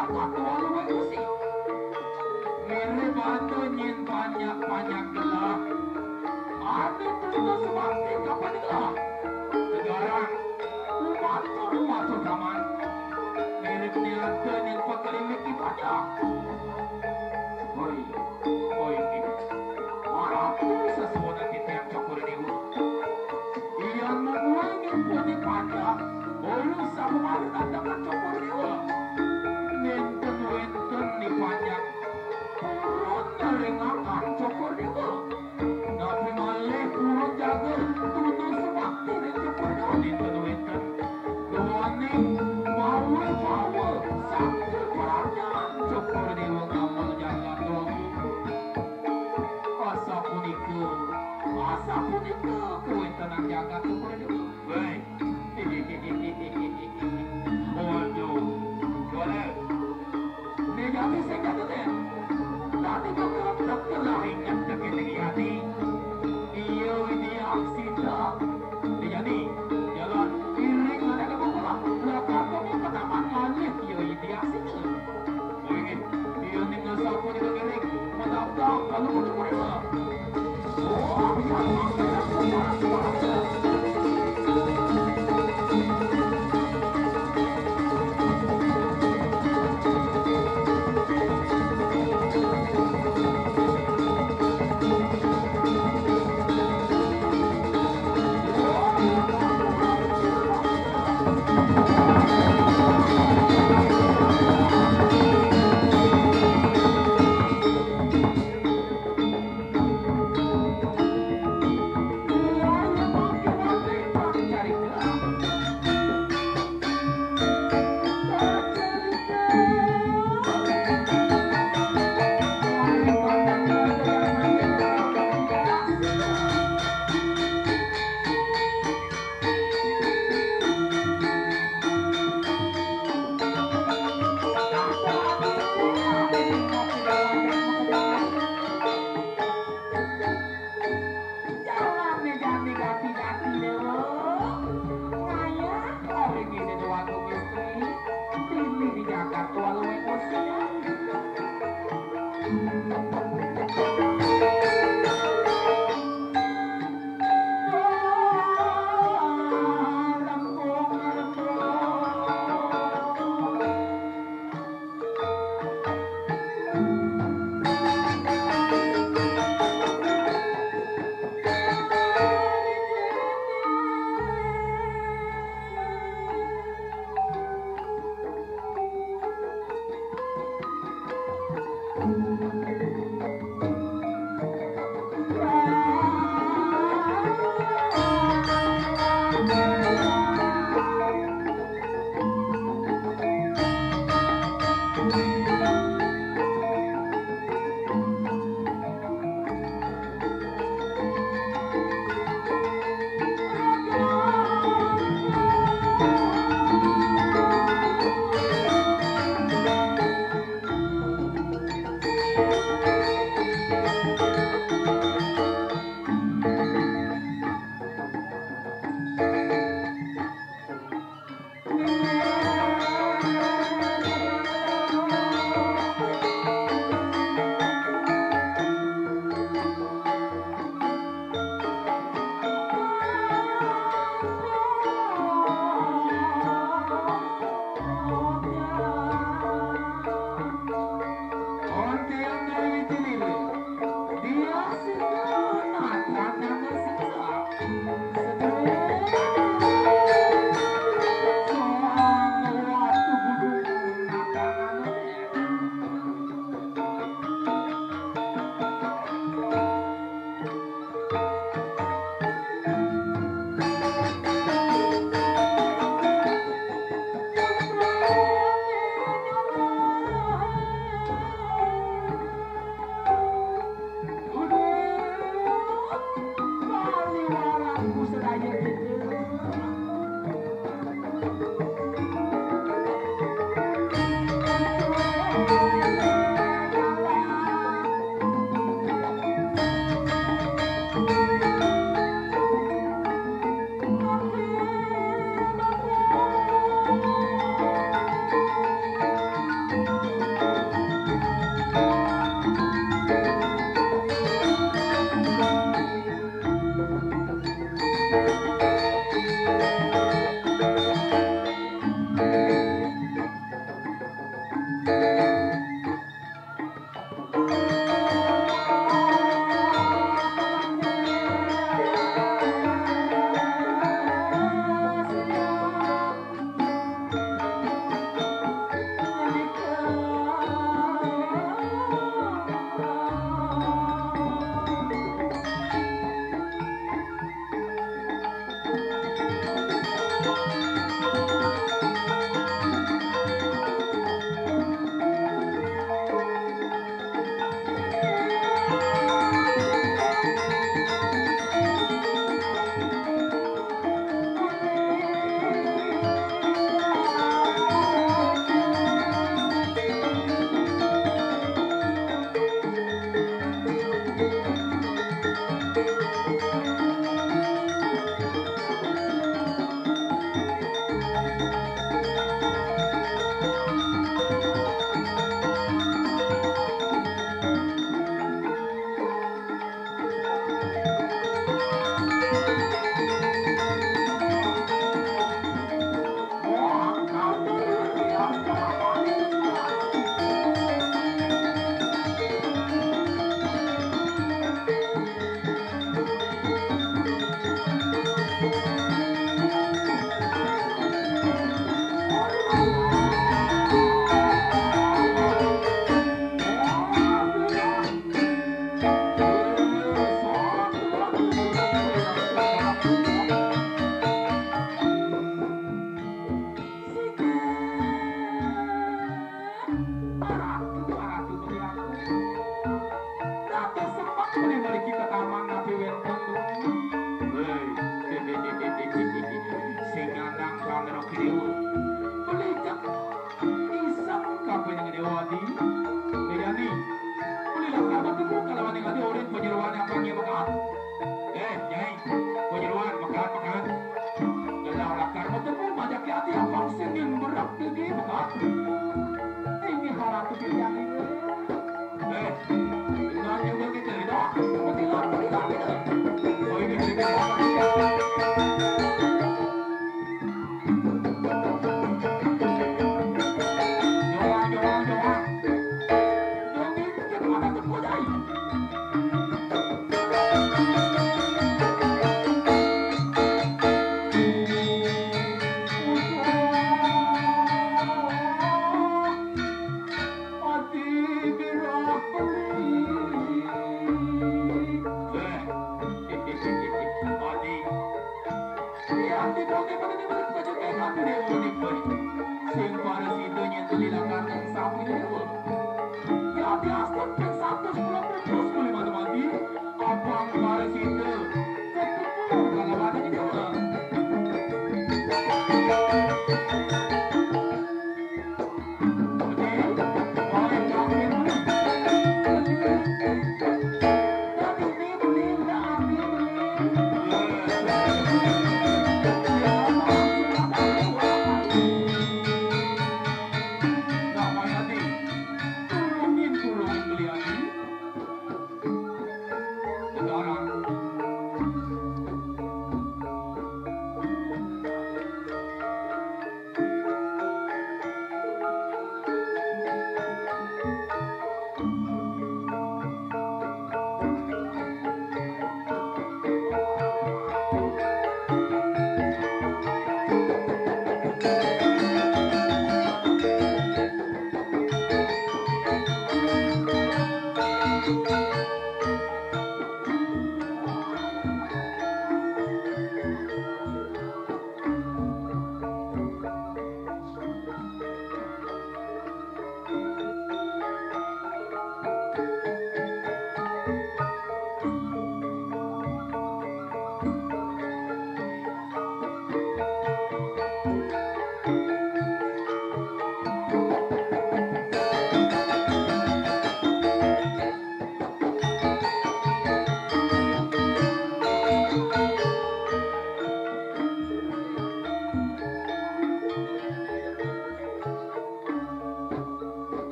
jaga tua luwe usi. Mere batu nyin banyak gelah. Ane tuh sebabnya kapan gelah. Sekarang umat kaman. Mere niatan nyin pakalimiki banyak. Oi, marah sesuatu kita yang campur ini. Yang memulai ngikuti banyak. Boleh sama ada campur ini. Nenten ni banyak. Turun dari ngakak campur ini. Tapi malah turun jaga. Turun semakti dan campur ini. Nenten. Doaning power. Sakti parahnya. Campur ini. Kamu jaga dong. Asa pun itu kau tenang jaga campur ini. Baik. Waduh. Boleh. Ni jadi saya kata deh. Tadi kau dokter lah ingat dekat hati. Ini aksi dah. Ni jadi jalan iring ada ke bawah. Lepas kau pertama kali ini aksi tu. Mungkin dia ni ngasap pun itu iring. Mendaftar kalau boleh. Oh,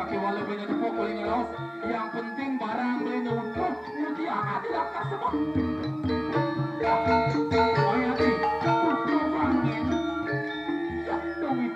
Sakit walau beli tepuk beli ngelos, yang penting barang beli utuh, mudi ada langkah semua. Oh ya sih, utuh bangin, ya duit.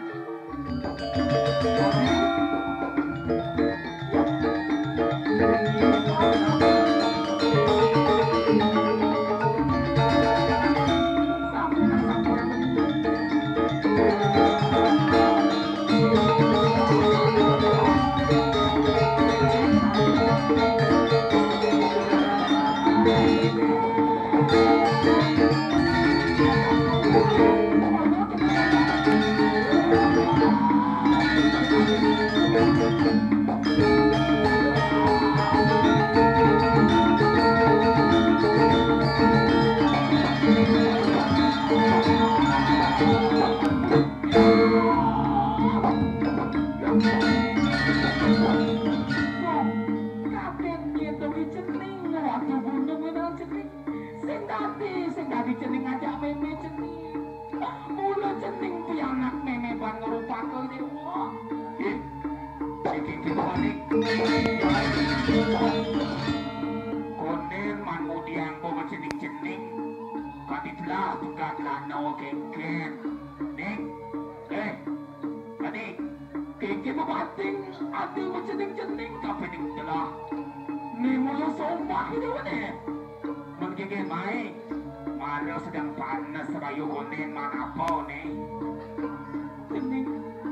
Sedang panas rayu konen mana po nih jening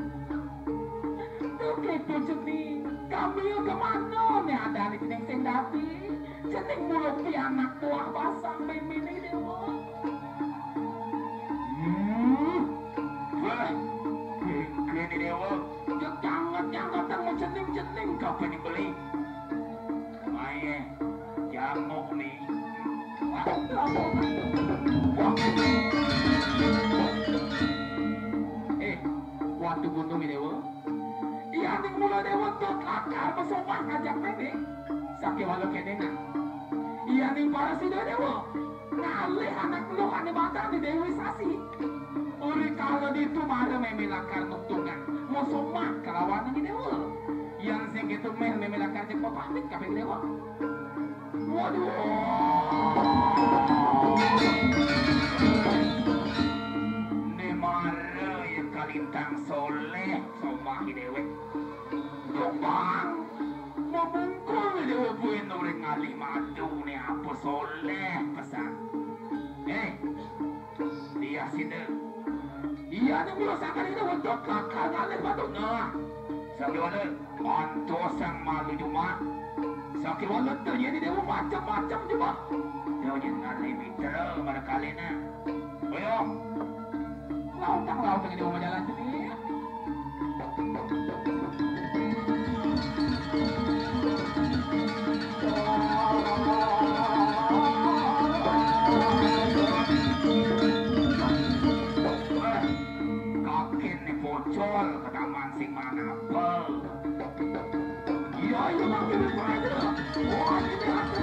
begitu jening kami kemana nih ada di jening sendati jening mulut di anak buah basang mimini dewa gini dewa jangan temu jening kapan dibeli aye jamuk nih waktu gunung ini dewa iya nih mula dewa tuh lakar pesomah ngajak mene sakit walau kenena iya nih para si dewa ngalih anak lu ane batang di dewi sasi uri kalau itu mada meme lakar nuktungan mau somah kelawan ini dewa yang sing gitu meme lakar cepat pamit kapeng dewa waduh kalintang soleh somahi dewe dombang membungkul dewe buin uring ngali madu ne apa soleh pesan dia sini iya ni mula sakali ni untuk lakar ngali madu nah sakit wala mantos yang malu cuma sakit wala terjadi dewe macam-macam cuma dewe ngali mitra mana kali na boyong lautang ini mau jalan sini. Kakek nih bocor ke taman sing mana apa? Iya makin aja. Wah ini aku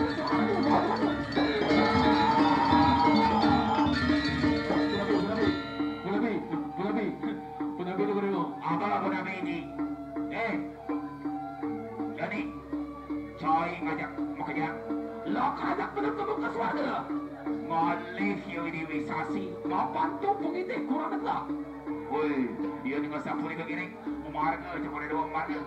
jadi coy ngajak mau kerja lo ngajak bener-bener ke suara ngalih yang diwisasi mau bantu begitu kurang lah woi dia nih nggak sampul begini umarga cuma ada dua umarga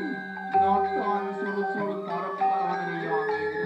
nonton surut-surut marah kepala dari yang itu.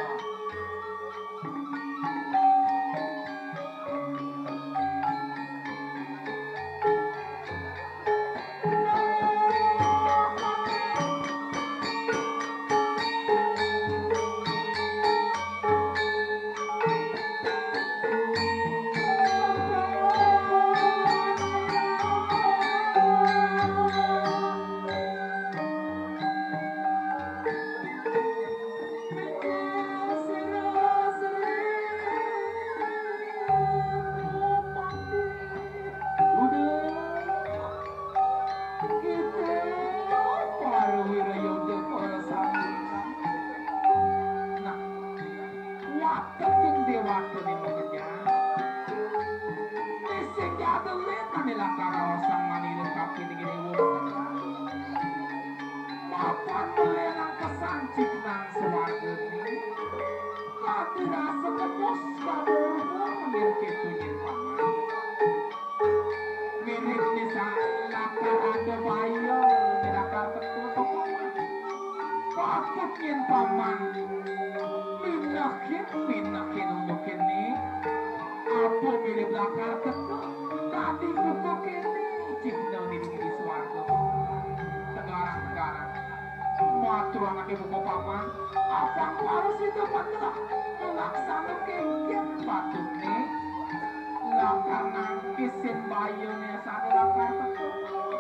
Pinakin untuk ini apa mirip lakar ketuk tadi kutuk ini cipta diri suarga sekarang matur anak ibu paman apa harus itu padahal melaksanakan kegiatan patut nih lakar nangkisin bayunya sana lakar ketuk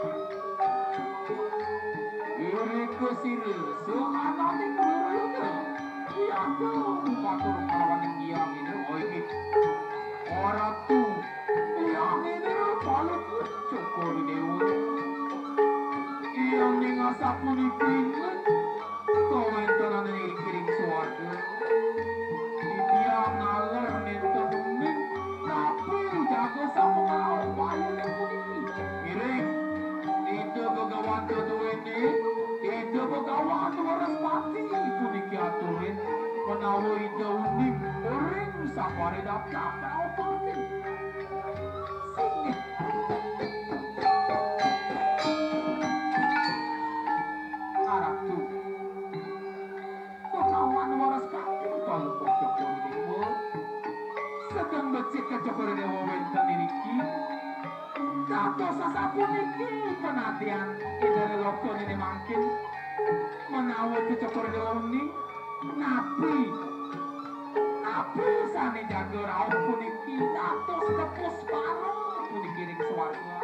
iriku siru suhana di keluarga ya tuh matur kawan yang diam ini orang tuh yang ini paling cukup dewa yang ngasa punikin komentar ini kirim suarga dia ngalar nentunin tapi jago sama orang bayar kirim itu begawan tuh ini itu begawan tuh orang mati itu dikiaturin menawa itu unik orang safari dapet apa sih singit harap tuh kawan waras kaki kalau kocokor dewa sedang becek kecokor dewa wenten iriki kato sasapun iki penatian dari lokon ini makin menawa kecokor dewa unik napi sana jaga rauh pun kita tos tepus parah pun dikirim suarga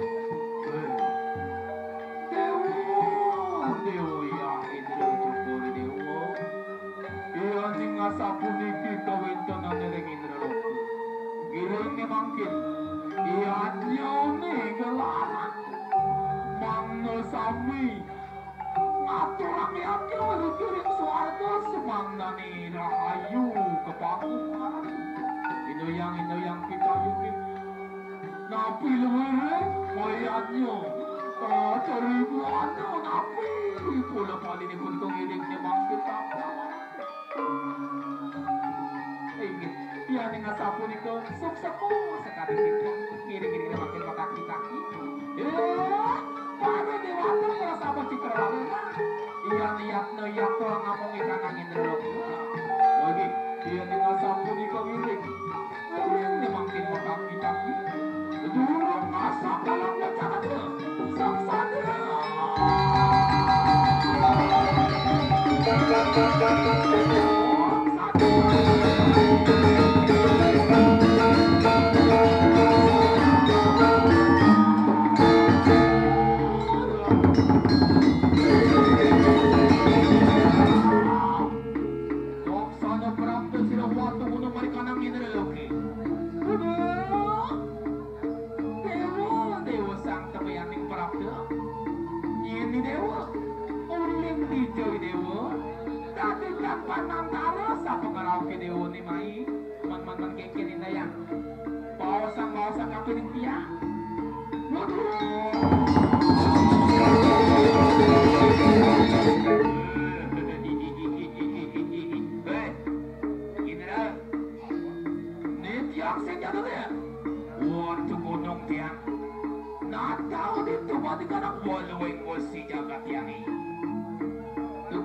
dewa yang indra cukur dewa yang ngasa pun kita wentonan dari indra loko kirimnya makin iya nyone gelaran mangno sami aturan yang kirim suarga semangna nih rahayu kepakuan itu yang kita yukin napi luar moyatnya seribuan napi pula kali ini pun kongiriknya bangkit apa ingin dia dengan sapu ni ke sukses sekali kita kiri-kiri makin kaki-kaki baru dewasa merasa apa cikra lalu iya lihat tuh ngomong ikan angin dulu lagi dia dengan sapu di kiri orang ni makin kaki-kaki dulu masa kalau bicara tuh sukses Natao dito mati ka ng following mo si Jagat Yang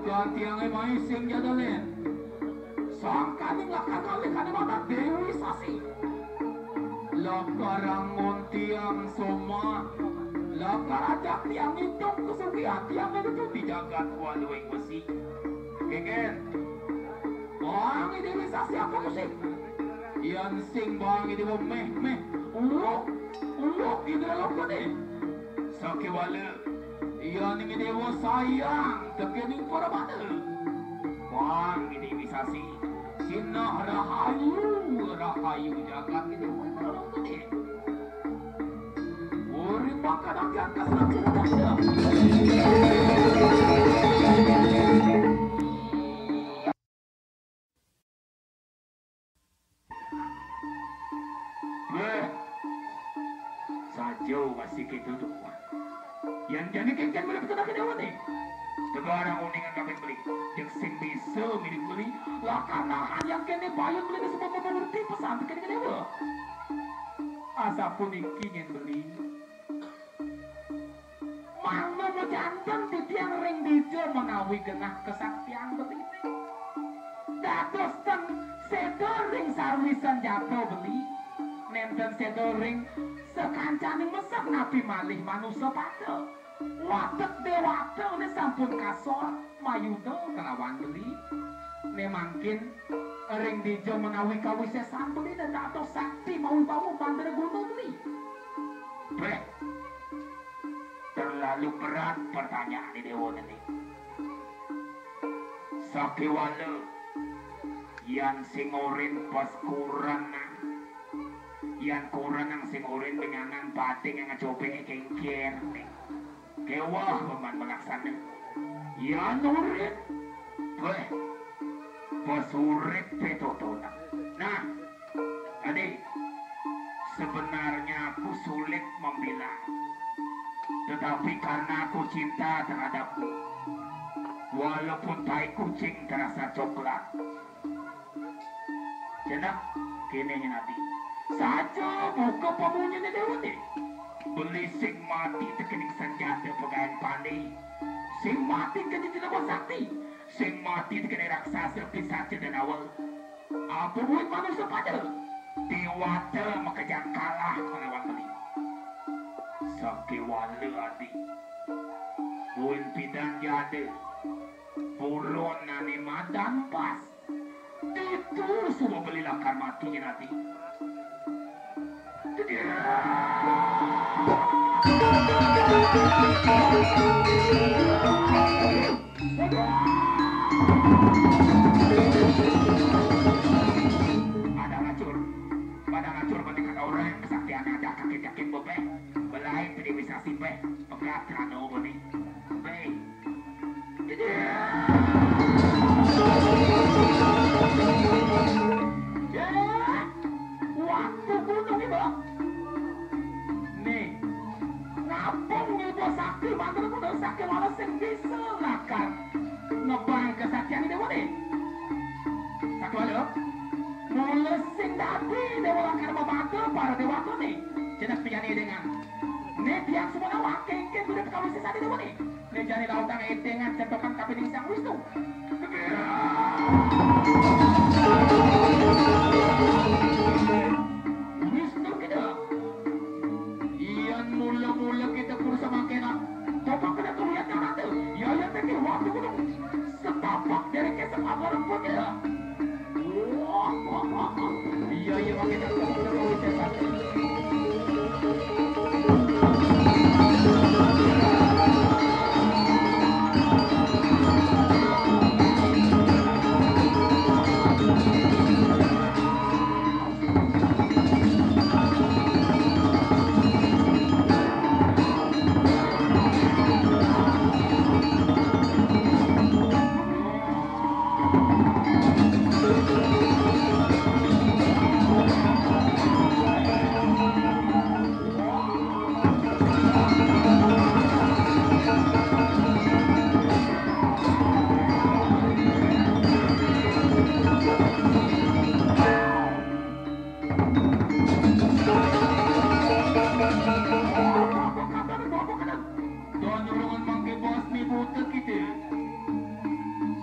Gantiang ay maising niya dalhin. Saan kaning lakakali ka naman at Dewi Sasi? Lakarang muntiang suma. Lakaradak tiang itong kusugihan tiang ano ito di jagat waluing besi. Keken. Bang ini Dewi Sasi apa musik? Yan sing bang ini mo meh. Ulok ini dalam ko ni. Saki wala. Yan ini dewa sayang. Tekening para mana? Bang ini bisa si. Sinah rahayu jagat ini dewa dalam ko ni. Uring makan akan kasar cerita. Sajau masih kedudukan. Yang jadi kengken boleh betul tak dewa ni. Sekarang uningan kami beli. Yang sing bisa milik beli. Lakanahan yang kene bayar beli ke semua mengerti pesan kene dewa. Asa pun ingin beli. Mana mau jantan di tiang ring dijo menawi genah kesaktian beli. Dados teng sedoring sarwisan jatuh beli. Nenten sedoring sekancaning mesak nabi malih manusia pada watek dewata ini sampun kasor mayuda kelawan beli ini mangkin ring dijo menawi kawisesan beli dan atau sakti mau bawa bandar gunung beli Bre terlalu berat pertanyaan di dewa ini sakiwala yang singorin pas kurang yang kurang ang singurin benyangan pating yang ngacopeng kengker kewah paman melaksana yan urin pasurit petotona nah adik sebenarnya aku sulit membilang tetapi karena aku cinta terhadapmu walaupun tai kucing terasa coklat jenak kini nabi saja buka pamunya ni dewa ni beli sing mati tekening senjata pegayan pandai sing mati keji tidak sakti sing mati tekening raksasa pisah dan awal apa buat manusia pada dewata makajang kalah melawan beli sakiwala adik buin pidan jade buron nani madan pas itu semua beli lakar matinya nanti ada ngacur bandingkan orang kesaktian ada kakek-kakek bobe belain tidak bisa simpe pegat kano boni be waktu gunung ibu nih ngapung ibu sakti mantan kuda sakti malah sing bisa lakan ngebang kesaktian ini dewa nih sakti wala mulai sing dati dewa lakan membantu para dewa tuh nih jenak piyani dengan nih tiang semua nawak kengken kuda kawin sisa di dewa nih nih jani lautang dengan centokan kapining sang wisnu Wisnu kita iyan mula-mula kita kursa makena topak kena tulihat yang ada ya yang tekil waktu kudu setapak dari kesem apa remput kita iya makena kita bisa satu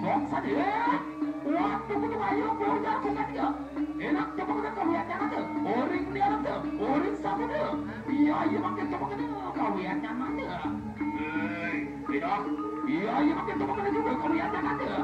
Sok saja. Waktu kudu ayo bocah bukan dia. Enak coba kena kau lihat jangan tu. Orang dia nak tu. Orang siapa tu? Iya iya makin coba kena kau lihat jangan tu. Tidak. Iya iya makin coba kena juga kau lihat jangan tu.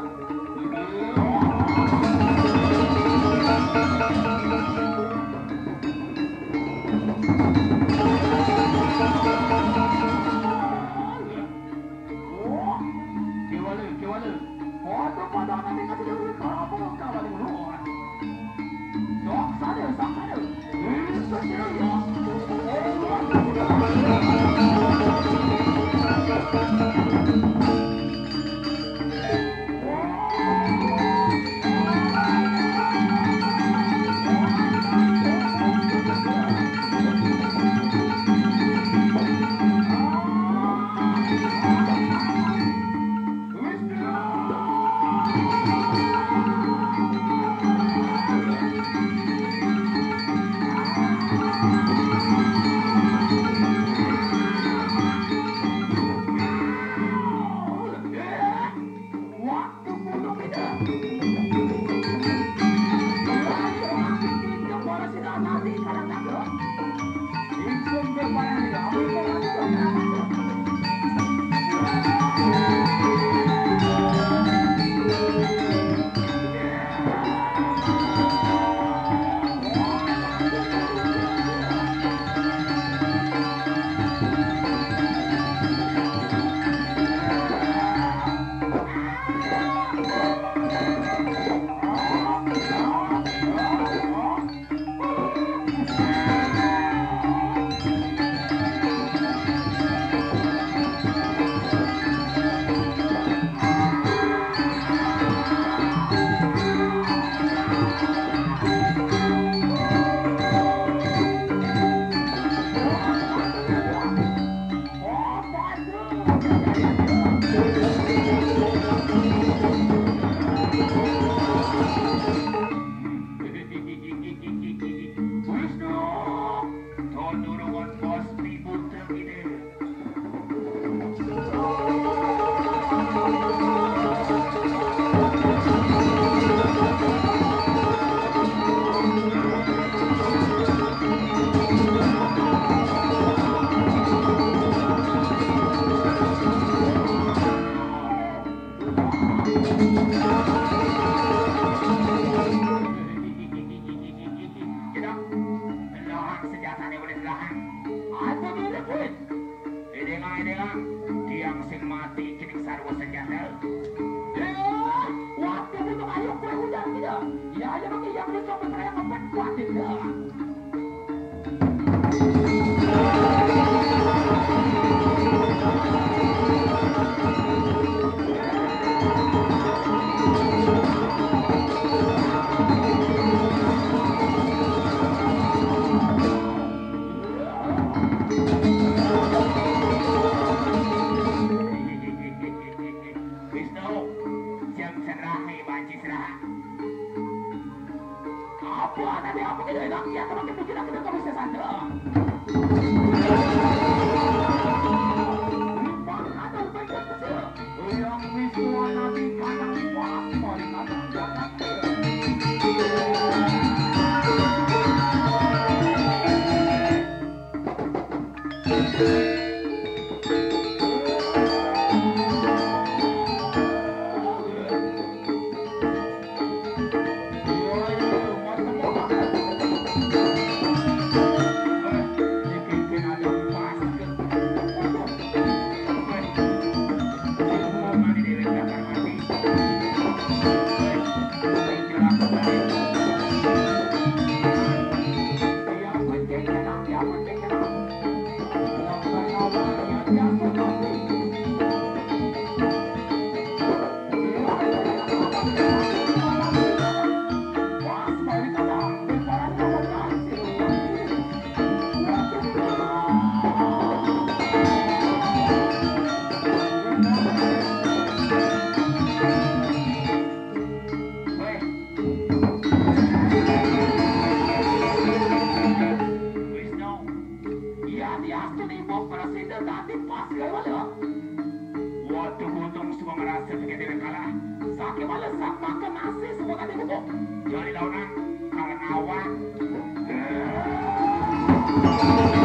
laki melesak makan nasi semua tadi itu. Jadi daunan karena awan.